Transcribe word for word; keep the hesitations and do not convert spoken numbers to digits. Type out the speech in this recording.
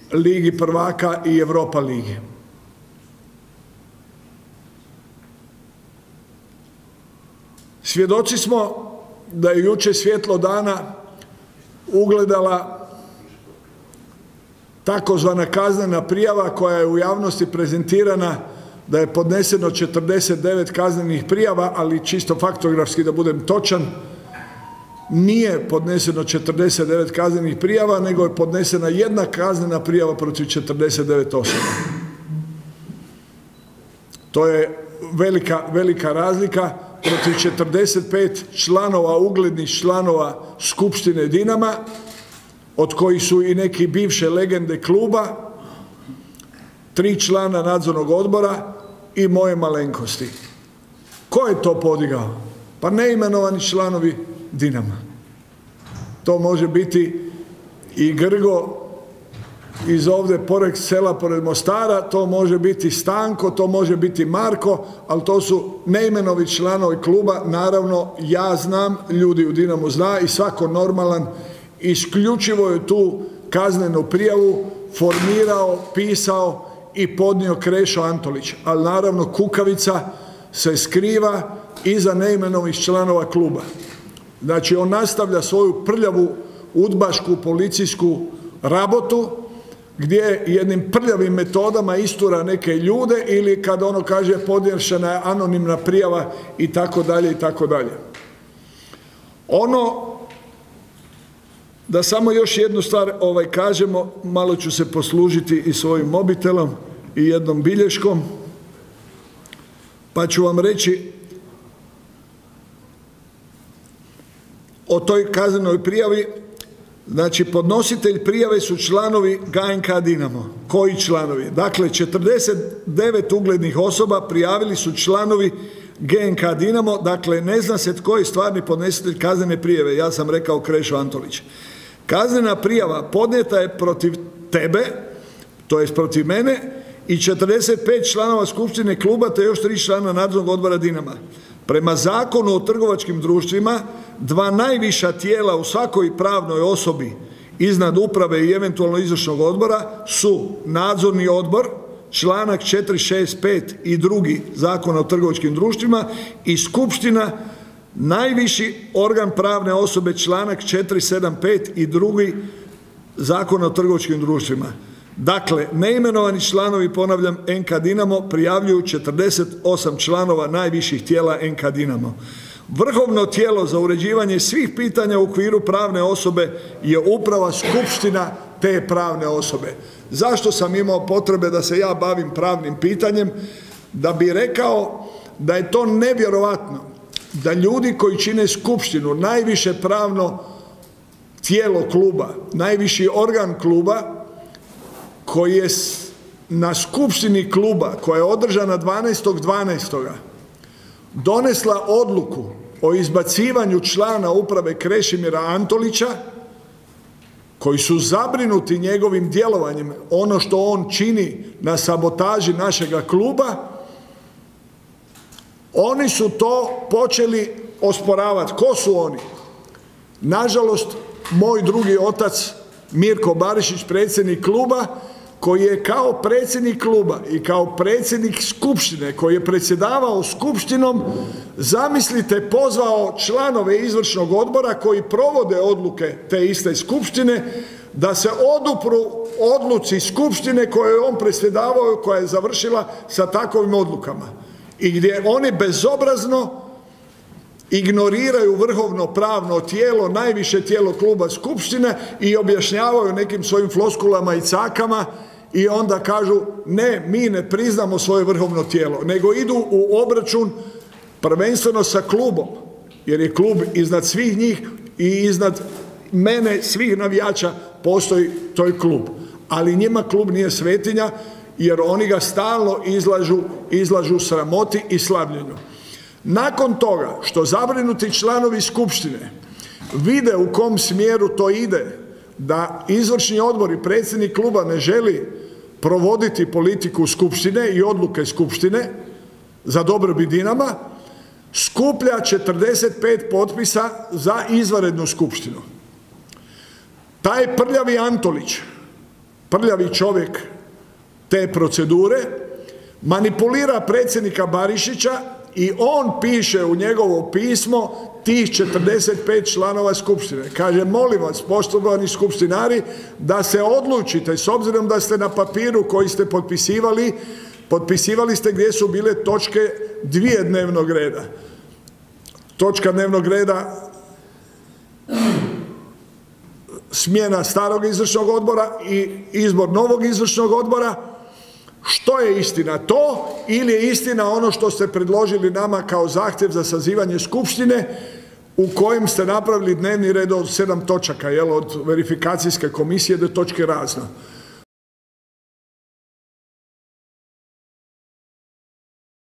Ligi prvaka i Europa ligi. Svjedoci smo da je jučer svjetlo dana ugledala takozvana kaznena prijava koja je u javnosti prezentirana da je podneseno četrdeset devet kaznenih prijava, ali čisto faktografski da budem točan, nije podneseno četrdeset devet kaznenih prijava, nego je podnesena jedna kaznena prijava protiv četrdeset devet osoba. To je velika, velika razlika. Protiv četrdeset pet članova, uglednih članova Skupštine Dinama, od kojih su i neki bivše legende kluba, tri člana nadzornog odbora i moje malenkosti. Ko je to podigao? Pa neimenovani članovi Dinama. To može biti i Grgo iz ovdje pored sela, pored Mostara, to može biti Stanko, to može biti Marko, ali to su neimenovi članovi kluba. Naravno, ja znam, ljudi u Dinamu zna i svako normalan isključivo je tu kaznenu prijavu formirao, pisao i podnio Krešo Antolić. Ali naravno kukavica se skriva iza neimenovih članova kluba. Znači on nastavlja svoju prljavu udbašku policijsku rabotu, gdje jednim prljavim metodama istura neke ljude ili kad ono kaže podnešena je anonimna prijava i tako dalje i tako dalje. Ono, da samo još jednu stvar ovaj, kažemo, malo ću se poslužiti i svojim mobitelom i jednom bilješkom, pa ću vam reći o toj kaznenoj prijavi. Znači, podnositelj prijave su članovi G N K Dinamo. Koji članovi? Dakle, četrdeset devet uglednih osoba prijavili su članovi G N K Dinamo, dakle, ne zna se tko je stvarni podnositelj kaznene prijave. Ja sam rekao Krešo Antolić. Kaznena prijava podnijeta je protiv tebe, to jest protiv mene, i četrdeset pet članova skupštine kluba, te još tri člana nadzornog odbora Dinama. Prema Zakonu o trgovačkim društvima, dva najviša tijela u svakoj pravnoj osobi iznad uprave i eventualno izvršnog odbora su nadzorni odbor, članak četiri šest pet i drugi Zakona o trgovačkim društvima, i skupština, najviši organ pravne osobe, članak četiri sedam pet i drugi Zakona o trgovačkim društvima. Dakle, neimenovani članovi, ponavljam, N K Dinamo prijavljuju četrdeset osam članova najviših tijela N K Dinamo. Vrhovno tijelo za uređivanje svih pitanja u okviru pravne osobe je uprava skupština te pravne osobe. Zašto sam imao potrebe da se ja bavim pravnim pitanjem? Da bi rekao da je to nevjerovatno da ljudi koji čine skupštinu, najviše pravno tijelo kluba, najviši organ kluba, koji je na skupštini kluba, koja je održana dvanaestog dvanaestog donesla odluku o izbacivanju člana uprave Krešimira Antolića, koji su zabrinuti njegovim djelovanjem, ono što on čini na sabotaži našega kluba, oni su to počeli osporavati. Ko su oni? Nažalost, moj drugi otac Mirko Barišić, predsjednik kluba, koji je kao predsjednik kluba i kao predsjednik skupštine, koji je predsjedavao skupštinom, zamislite, pozvao članove izvršnog odbora koji provode odluke te iste skupštine da se odupru odluci skupštine koje je on predsjedavao, koja je završila sa takovim odlukama. I gdje oni bezobrazno ignoriraju vrhovno pravno tijelo, najviše tijelo kluba skupštine i objašnjavaju nekim svojim floskulama i cakama i onda kažu ne, mi ne priznamo svoje vrhovno tijelo, nego idu u obračun prvenstveno sa klubom, jer je klub iznad svih njih i iznad mene, svih navijača, postoji toj klub. Ali njima klub nije svetinja, jer oni ga stalno izlažu, izlažu sramoti i slabljenju. Nakon toga što zabrinuti članovi skupštine vide u kom smjeru to ide, da izvršni odbor i predsjednik kluba ne želi provoditi politiku skupštine i odluke skupštine za dobrobit Dinama, skuplja četrdeset pet potpisa za izvanrednu skupštinu. Taj prljavi Antolić prljavi čovjek te procedure, manipulira predsjednika Barišića i on piše u njegovo pismo tih četrdeset pet članova skupštine. Kaže, molim vas, poštovani skupštinari, da se odlučite, s obzirom da ste na papiru koji ste potpisivali, potpisivali ste gdje su bile točke dvije dnevnog reda. Točka dnevnog reda smjena starog izvršnog odbora i izbor novog izvršnog odbora. Što je istina, to ili je istina ono što ste predložili nama kao zahtjev za sazivanje skupštine u kojem ste napravili dnevni red od sedam točaka, jel, od verifikacijske komisije do točke razno.